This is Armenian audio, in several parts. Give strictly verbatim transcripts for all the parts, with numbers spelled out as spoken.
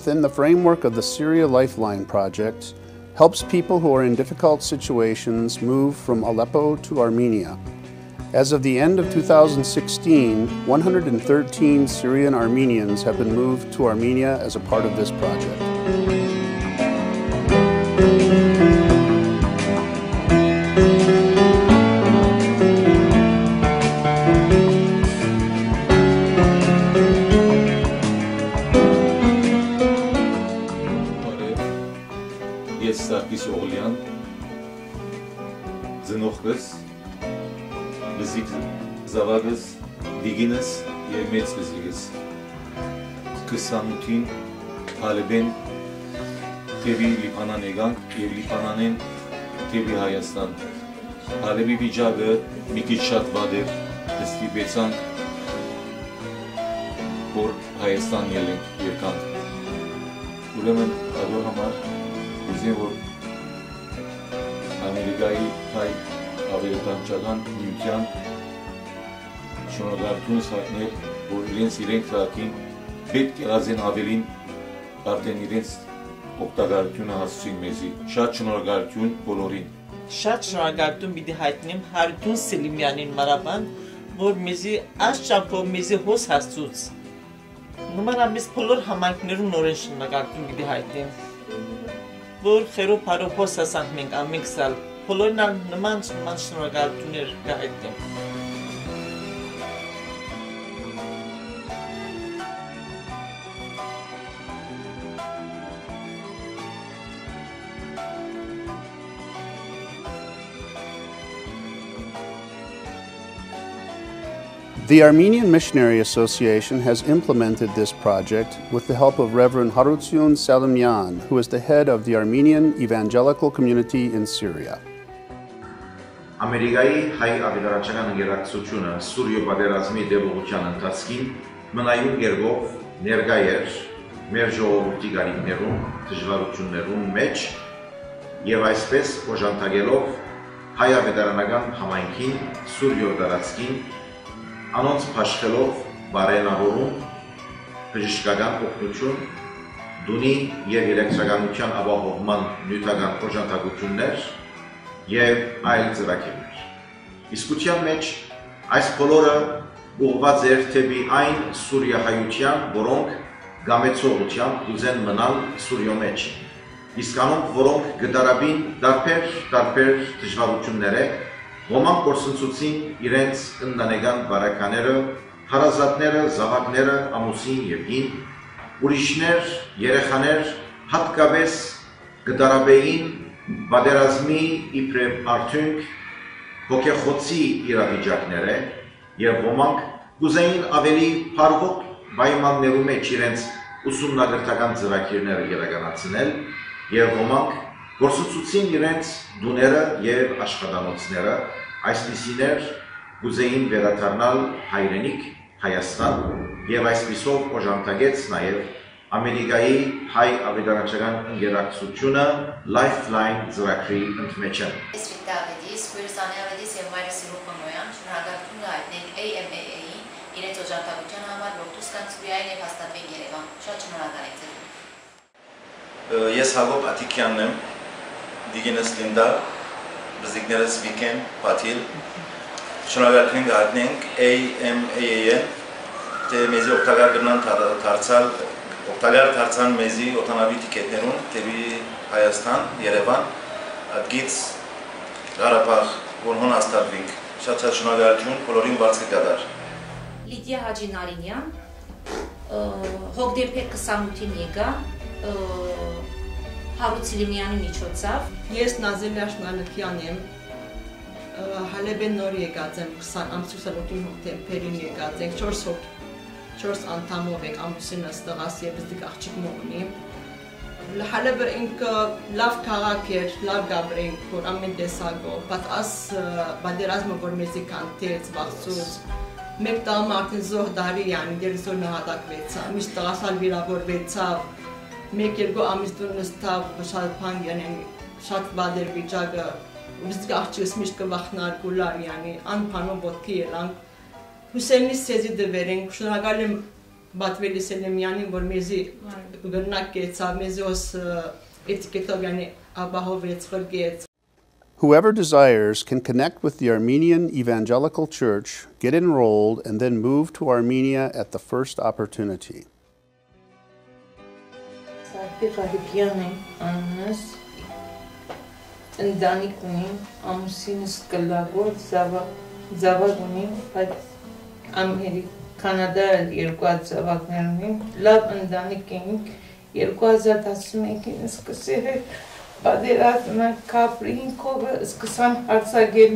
within the framework of the Syria Lifeline project, helps people who are in difficult situations move from Aleppo to Armenia. As of the end of two thousand sixteen, one hundred thirteen Syrian Armenians have been moved to Armenia as a part of this project. Բզիկ զավակս, դիգինս և մեծ բզիկս կսանութին հալեբեն թևի լիպանան եգանք և լիպանանեն թևի Հայաստան հալեբի վիճակը մի քիչ շատ վատ էր ստիպեցանք որ Հայաստան ելենք եկանք ուրեմն ador համար ուզեմ որ Ամերիկայի հայ ավերտանչական միության շնորհակալություն հայտնել, որ իրենց իրենք քաղաքին պետք է ազեն ավելին արդեն իրենց օգտագործությունը հասցին մեզի։ Շատ շնորհակալություն բոլորին։ Շատ շնորհակալություն պիտի հայտնեմ Հարություն Սելիմյանին Մարաբան, որ մեզի այս ճամփով մեզի հոս հասցուց։ Նմանապես բոլոր համայնքներում նորեն շնորհակալություն պիտի հայտնեմ, որ խերո փարո հոս հասանք մենք ամեն քսալ Բոլորն ալ նման նման շնորհակալություններ կհայտնեմ։ The Armenian Missionary Association has implemented this project with the help of Reverend Harutun Selimyan, who is the head of the Armenian Evangelical Community in Syria. Ամերիկայի հայ ավետարանչական ընկերակցությունը Սուրիո պատերազմի դեպողության ընթացքին մնայուն գերգով ներկա էր մեր ժողովրդի գարիքներում, դժվարություններում մեջ եւ այսպես օժանդակելով հայ ավետարանական համայնքին Սուրիո տարածքին անոնց փաշխելով բարենավորում բժշկական օգնություն դունի եւ էլեկտրականության ապահովման նյութական օժանդակություններ և այլ ծրագիրներ։ Իսկության մեջ այս բոլորը ուղղված էր թեպի այն սուրիահայության, որոնք գամեցողությամբ ուզեն մնալ Սուրիո մեջ, իսկ անոնք, որոնք գդարաբին տարբեր տարբեր դժվարություններ է, ոմանք կորսնցուցին իրենց ընտանեկան բարակաները, հարազատները, զավակները, ամուսին և կին, ուրիշներ, երեխաներ, հատկապես գդարաբեին Պատերազմի իբրև արդյունք հոգեխոցի իրավիճակներ է և ոմանք կուզեին ավելի փառվող պայմաններում մեջ իրենց ուսումնագրական ծրագիրները իրականացնել և ոմանք գործընծուցին իրենց դուները և աշխատանոցները այսպիսիներ կուզեին վերադառնալ հայրենիք Հայաստան և այսպիսով օժանդակեց նաև Ամերիկայի հայ ավետարանչական ընկերակցությունը Lifeline ծրագրի ընդմեջը։ Ես Վիկտորիադիս, քույրս Անահետիս եւ մայրս Սիրոփանոյան շնորհակալություն հայտնենք A M A A-ին իրենց օժանդակության համար, որ դուրս գան Սուրիայից եւ հաստատվեն Երևան։ Շատ շնորհակալ եմ ձեզ։ Ես Հակոբ Աթիկյանն եմ, Դիգինս Լինդա, բզիկներս Վիկեն, Պատիլ։ Շնորհակալություն հայտնենք A M A A-ին, թե մեզ օգտակար կնան դարձալ Օգտակար դարձան մեզի օդանավի տիկետներուն դեպի Հայաստան, Երևան, գից Ղարաբաղ, որ հոն հաստատվենք։ Շատ շատ շնորհակալություն բոլորին բարձր կդար։ Լիդիա Հաջինարինյան, հոկտեմբեր քսանութին եկա Հարութ Սելիմյանի միջոցով։ Ես Նազելյա Շնալքյան եմ, Հալեբեն նոր եկած եմ ամսուսալոտին հոկտեմբերին եկած ենք չորս հոգ չորս անդամով եք ամուսինս տղաս և բզիկ աղջիկ մողնի։ Հալեբը ինքը լավ քաղաք էր, լավ գաբրենք, որ ամեն տեսակով, բայց աս բադերազմը, որ մեզի կանտեց, վաղցուց, մեկ տաղմը արդեն զոհ դարի յանի դերսոր նահատակվեցավ, միշտ տղասալ վիրավորվեցավ, մեկ երկու ամիս դու նստավ, շատ պան յանեն, շատ բադեր վիճակը, բզիկ աղջիկս միշտ կվախնար գուլար յանի, անպանով ոտքի ելանք, Հուսենի սեզի դվերենք, շնորհակալ եմ Բատվելի Սելեմյանին, որ մեզի գրնակ կեցավ, մեզի ոս էտիկետով yani աբահով եծխրգեց. Whoever desires can connect with the Armenian Evangelical Church, get enrolled, and then move to Armenia at the first opportunity. Kanada երկու ծավալներն են, լավ ընտանիք ենք, երկու հազար տասնմեկին սկսել է պատերազմը Կապրինկովը սկսան հարցակել,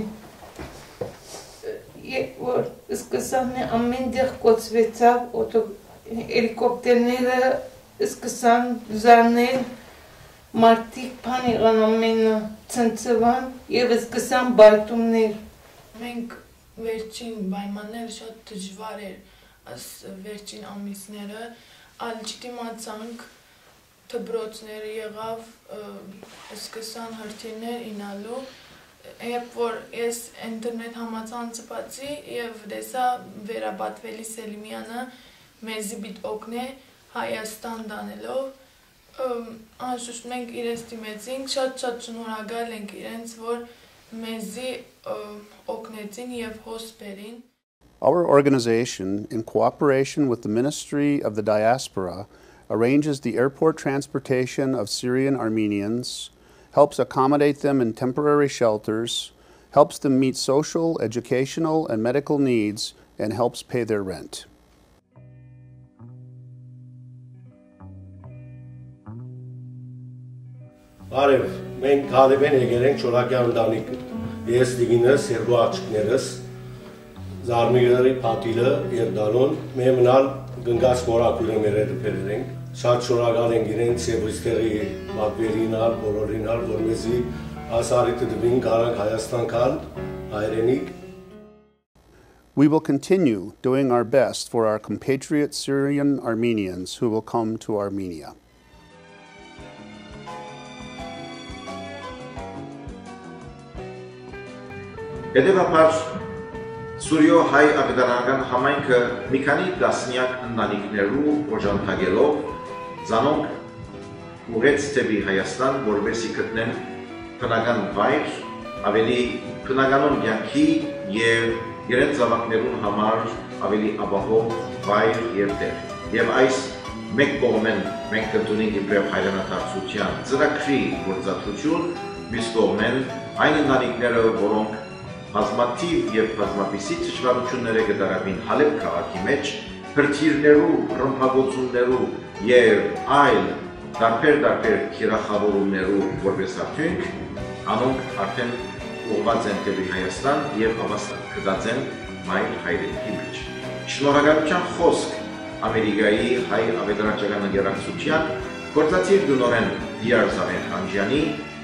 երբ որ սկսան ամեն տեղ կոծվեցավ, հելիկոպտերները սկսան զարնել, մարդիկ բան եղան ամենը ցնցվան և սկսան բայթումներ։ Մենք վերջին պայմանները շատ դժվար էր, այս վերջին ամիսները, այլ չդիմացանք, դպրոցները եղավ, սկսան հրթիռներ ինալու, երբ որ ես ինտերնետ համացանցը բացի և տեսա Վերաբատվելի Սելիմյանը մեզի պիտի օգնե Հայաստան տանելով, անշուշտ մենք իրենց դիմեցինք, շատ-շատ շնորհակալ ենք իրենց, որ մեզի օգնեցին և հոս բերին։ Our organization, in cooperation with the Ministry of the Diaspora, arranges the airport transportation of Syrian Armenians, helps accommodate them in temporary shelters, helps them meet social, educational, and medical needs, and helps pay their rent. Արև, մենք հալիվեն եկել ենք չորակյան ընտանիքը, ես լիգինս, երկու աղջիկներս, զարմիգրի պատիլը և դանոն, մեր մնալ գնգաց մորակուրը մեր հետ պերեր ենք, շատ շորակալ ենք իրենց և իստեղի մատվերինալ, բոլորինալ, որ մեզի ասարիքը դվին կարանք Հայաստան կալ, հայրենիք. We will continue doing our best for our compatriot Syrian Armenians who will come to Armenia. Հետևաբար Սուրիո հայ ագդարանական համայնքը մի քանի տասնյակ ընտանիքներու օժանդակելով զանոնք ուղեց դեպի Հայաստան, որպեսզի գտնեն բնական վայր, ավելի բնականon կյանքի և իրենց զավակներուն համար ավելի ապահով վայր և տեղ։ Եվ այս մեկ կողմեն մենք կընդունենք իբրև հայրենադարձության ծրագրի գործադրություն, մյուս կողմեն այն ընտանիքները, որոնք բազմաթիվ և բազմապիսի թշվառությունները գդարավին Հալեբ քաղաքի մեջ, հրթիռներու, ռմբակոծումներու և այլ տարբեր-տարբեր թիրախավորումներու որպես արդյունք, անոնք արդեն ուղղված են դեպի Հայաստան և ապաստան են մայր հայրենիքի մեջ։ Շնորհակալության խոսք Ամերիկայի հայ ավետարանչական ընկերակցության գործադիր տնօրեն Դիար Զավեն Խանջյանի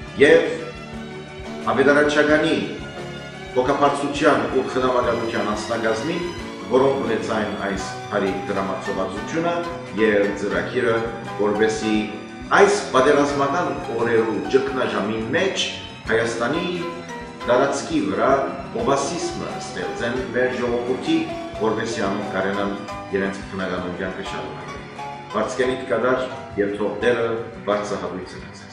և ավետարանչականի հոգապարծության ու խնամակալության անձնագազմին, որոնք ունեցային այս բարի դրամատսովացությունը և ծրագիրը, որպեսզի այս պատերազմական օրերու ճգնաժամին մեջ Հայաստանի տարածքի վրա օվասիսմը ստեղծեն մեր ժողովրդի, որպեսզի անոնք կարենան իրենց բնականոն կյանքը շարունակել։ Բարձկենիդ կդար և թող Տերը բարձրահատույց ընկած։